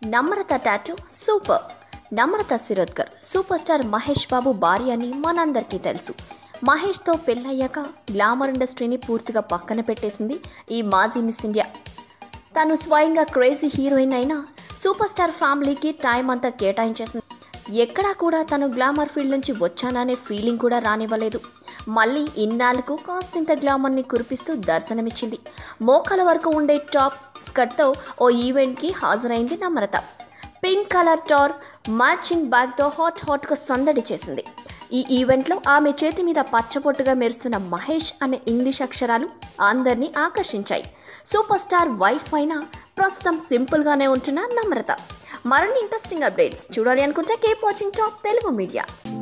నమ్రత tattoo super. Namrata Shirodkar super star Mahesh Babu భార్య అని మనందరికీ తెలుసు. మహేష్తో పెళ్ళయ్యాక గ్లామర్ ఇండస్ట్రీని పూర్తిగా పక్కన పెట్టేసింది ఈ మాజీ మిస్ ఇండియా. తను స్వయంగా క్రేజీ హీరోయిన్ అయినా సూపర్ స్టార్ ఫ్యామిలీకి టైం అంతా కేటాయించేసింది. ఎక్కడా కూడా తను గ్లామర్ ఫీల్డ్ నుంచి వచ్చాననే ఫీలింగ్ కూడా రానివ్వలేదు. మళ్ళీ ఇన్నాళ్లకు కాస్తింత గ్లామర్ని కురిపిస్తూ దర్శనమిచ్చింది. మోకాల వరకు ఉండే టాప్ స్కర్ట్తో ఓ ఈవెంట్కి హాజరైంది నమ్రత. పింక్ కలర్ టార్ మ్యాచింగ్ బ్యాగ్తో హాట్గా సందడి చేసింది. ఈ ఈవెంట్లో ఆమె చేతి మీద పచ్చబొట్టుగా మెరుస్తున్న మహేష్ అనే ఇంగ్లీష్ అక్షరాలు అందరినీ ఆకర్షించాయి. సూపర్ స్టార్ వైఫ్ అయినా ప్రస్తుతం సింపుల్గానే ఉంటున్న నమ్రత. మరిన్ని ఇంట్రెస్టింగ్ అప్డేట్స్ చూడాలి అనుకుంటే keep watching top Telugu media.